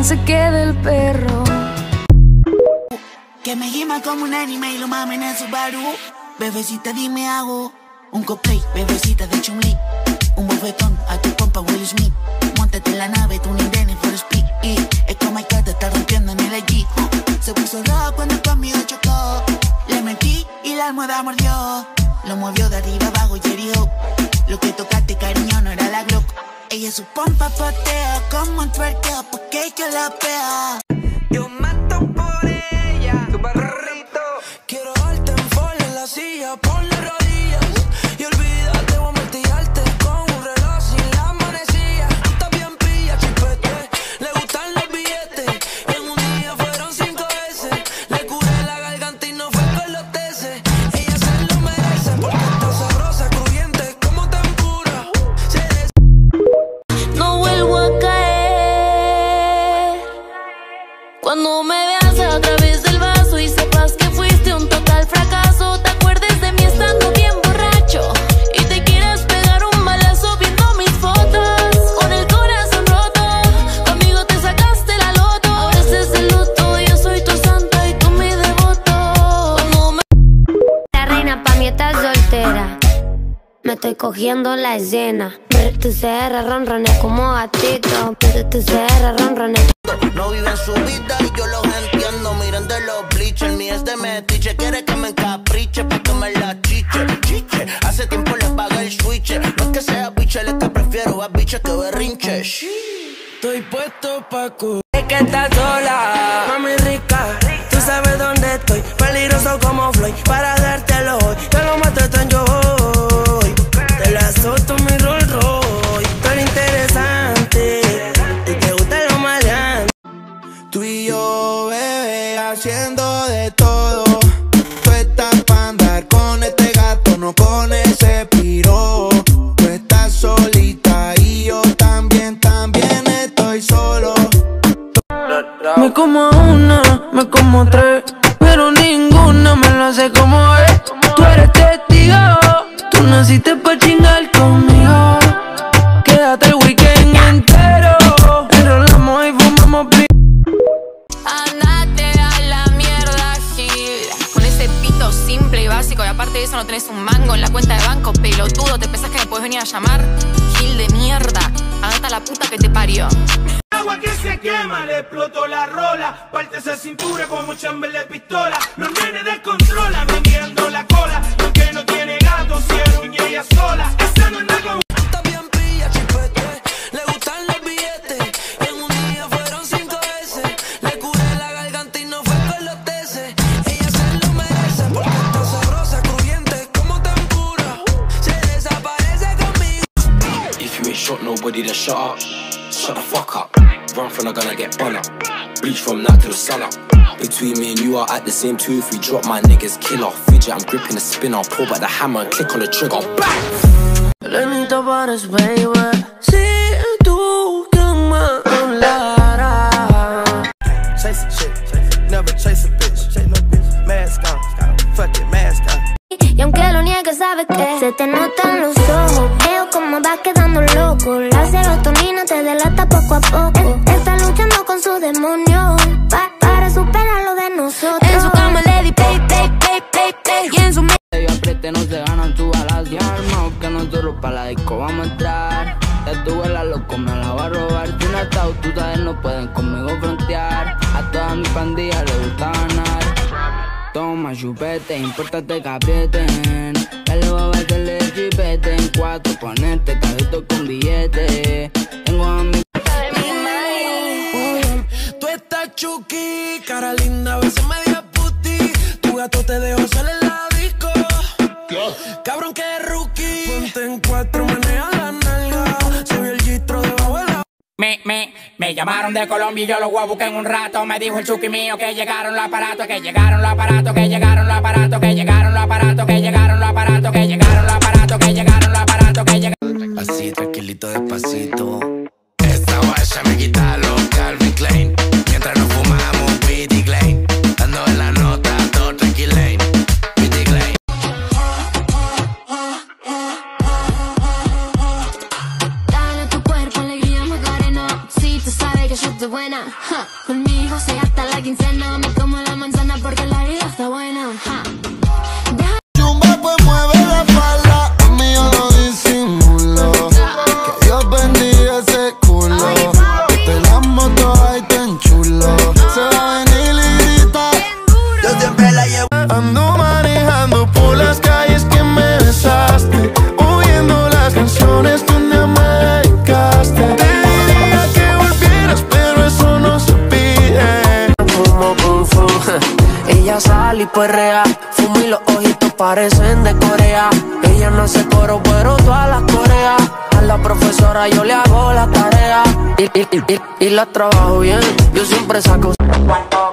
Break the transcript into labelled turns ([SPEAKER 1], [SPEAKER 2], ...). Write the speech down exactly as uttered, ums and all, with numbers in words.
[SPEAKER 1] se quede el perro.
[SPEAKER 2] Que me gima como un anime y lo mamen en su baru. Bebecita, dime hago un cosplay, bebecita de Chun-Li. Un bofetón a tu compa Will Smith. Móntate en la nave, tú ni Denny for speed. Y es como hay que te está rompiendo en el I G. Se puso rojo cuando conmigo chocó. Le metí y la almohada mordió. Lo movió de arriba abajo y herió. Lo que tocaste, cariño, no era la Glock. Ella su pompa patea como un twerkeo, porque yo la pea.
[SPEAKER 3] Yo mato por ella, tu barrito. Quiero darte en fall en la silla, ponle rodillas y olvídate, voy a martillarte con un reloj sin la manecilla. Está bien pilla, chipete, le gustan los billetes. En un día fueron cinco veces, le curé la garganta y no fue con los teces. Ella se lo merece porque está sabrosa, crujiente como tempura. Se des...
[SPEAKER 1] No vuelvo a caer cuando me veas a través del vaso y sepas que fuiste un total fracaso. Te acuerdes de mí estando bien borracho y te quieras pegar un balazo viendo mis fotos con el corazón roto. Conmigo te sacaste la loto, ahora estás de luto. Yo soy tu santa y tú mi devoto. Cuando me...
[SPEAKER 4] La reina pa' mí está soltera, me estoy cogiendo la escena. Tu C R ronrones como gatito, tu C R ronrones.
[SPEAKER 5] No viven su vida y yo los entiendo. Miren de los bleachers, mi es de metiche. Quiere que me encapriche pa' que me la chiche, chiche. Hace tiempo le pagué el switch. No es que sea biche, es que prefiero a biche que berrinche.
[SPEAKER 3] Estoy puesto pa' cu... Es que estás sola, mami rica. Tú sabes dónde estoy, peligroso como Floyd. Para dártelo hoy, que lo mato esto en yo voy. Te la solto mi Rolls Royce. Tú eres interesante y te gusta lo maleante.
[SPEAKER 5] Tú y yo, bebé, haciendo de todo. Tú estás pa' andar con este gato, no con ese piro. Tú estás solita y yo también, también estoy solo.
[SPEAKER 3] Me como una, me como tres, pero ninguna me lo hace como es. Tú eres testigo, tú naciste pa' chingar conmigo. Quédate el weekend entero, enrolamos y fumamos pi.
[SPEAKER 1] Andate a la mierda, Gil. Con ese pito simple y básico. Y aparte de eso no tenés un mango en la cuenta de banco. Pelotudo, ¿te pensás que me podés venir a llamar? Gil de mierda, andate a la puta que te parió.
[SPEAKER 6] Agua que se quema, le explotó la rola. Parte esa cintura como chamber de pistola. Los nenes descontrolan, vendiendo la cola. Aunque no tiene gato, si es uña ella sola. Esa no anda con...
[SPEAKER 3] Está bien pilla, chipete, le gustan los billetes. En un día fueron cinco veces, le curé la garganta y no fue con los teces. Ella se lo merece porque está sabrosa, crujiente como tempura. Se desaparece conmigo.
[SPEAKER 7] If you ain't shot nobody, then shut up. Shut the fuck up. Run from the gun, I get bun up. Bleach from night till the sun up. Between me and you are at the same two. If we drop my niggas, kill off. Fidget, I'm gripping the spinner. Pull back the hammer and click on the trigger. Bang!
[SPEAKER 3] Lenita pares, baby. Si tú que me hablaras.
[SPEAKER 5] Chase a chick, never chase a bitch. Chase no bitch. Mask on, fuck it, mask on.
[SPEAKER 4] Y aunque lo niegues, sabes que se te notan los ojos. Veo cómo vas quedando loco. La serotonina te delata poco a poco. Él está luchando con su demonio pa para superar lo de nosotros. En su cama le di play, play, play, play, play. Y en su mente
[SPEAKER 8] yo apriete, no se ganan tu balas y armas. Que nosotros pa' la disco vamos a entrar. Ya tu la loco, me la va a robar. Si no estás, tú sabes, no pueden conmigo frontear. A toda mi pandilla le gusta ganar. Toma chupete, impórtate que aprieten. Dale baba, hacerle chipete. En cuatro, ponerte cabito con billete. Tengo a mi...
[SPEAKER 3] Tú estás chuki, cara linda, a veces media puti. Tu gato te dejó salir en la disco. Cabrón que rookie. Ponte en cuatro, menea la nalga. Se vio el gistro debajo de la...
[SPEAKER 9] Me, me, me llamaron de Colombia y yo los voy a buscar en un rato. Me dijo el chuki mío que llegaron los aparatos, que llegaron los aparatos, que llegaron los aparatos, que llegaron los aparatos, que llegaron los aparatos, que llegaron los aparatos, que llegaron los aparatos, que llegaron.
[SPEAKER 5] Así, tranquilito, despacito. Esta guacha me quita los Calvin Klein. Mientras nos fumamos un P D Klein. Dando en la nota, todo tranquilain. P D Klein.
[SPEAKER 4] dale a tu cuerpo alegría Macarena. Si tú sabes que yo te de buena. Ja. Con mi hijo se gasta la quincena. Me como la manzana porque la vida está buena. Ja. Deja...
[SPEAKER 5] Chumba pues mueve la falda, a mí yo lo disimulo. Que Dios bendiga ese culo. Te la moto ahí tan chulo. Se va a venir y grita. Yo siempre la llevo. Ando manejando por las calles que me besaste, oyendo las canciones que un día me dedicaste. Te diría que volvieras, pero eso no se pide.
[SPEAKER 10] Fumo pum fum, ella sale y perrea. Fumo y los ojitos parecen de Corea. Ella no hace coro, pero todas las coreas. A la profesora yo le hago la tarea y, y, y, y, y la trabajo bien. Yo siempre saco